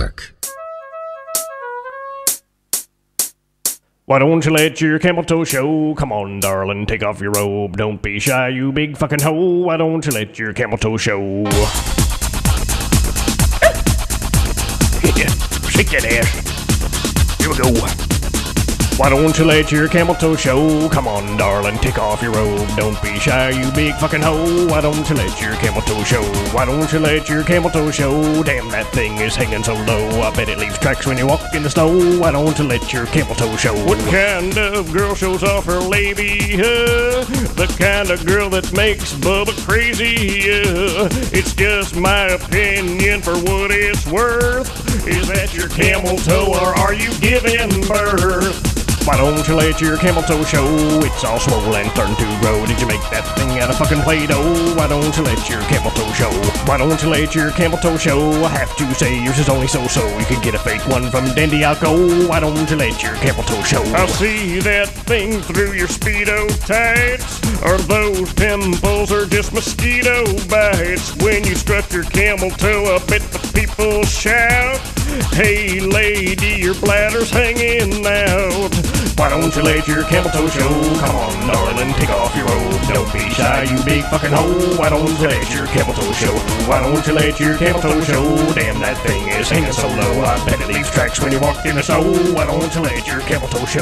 work. Why don't you let your camel toe show? Come on, darling, take off your robe. Don't be shy, you big fucking hoe. Why don't you let your camel toe show? Shake that ass. Here we go. Why don't you let your camel toe show? Come on, darling, take off your robe. Don't be shy, you big fucking hoe. Why don't you let your camel toe show? Why don't you let your camel toe show? Damn, that thing is hanging so low. I bet it leaves tracks when you walk in the snow. Why don't you let your camel toe show? What kind of girl shows off her labia? The kind of girl that makes Bubba crazy. It's just my opinion for what it's worth. Is that your camel toe or are you giving birth? Why don't you let your camel toe show? It's all swollen, starting to grow. Did you make that thing out of fucking Play-Doh? Why don't you let your camel toe show? Why don't you let your camel toe show? I have to say yours is only so-so. You can get a fake one from Dandy Alco. Why don't you let your camel toe show? I'll see that thing through your Speedo tights. Are those pimples or just mosquito bites? When you strut your camel toe up, the people shout, hey lady, your bladder's hanging out. Why don't you let your camel toe show? Come on, darling, take off your robe. Don't be shy, you big fucking hoe. Why don't you let your camel toe show? Why don't you let your camel toe show? Damn, that thing is hanging so low. I bet it leaves tracks when you walk in the snow. Why don't you let your camel toe show?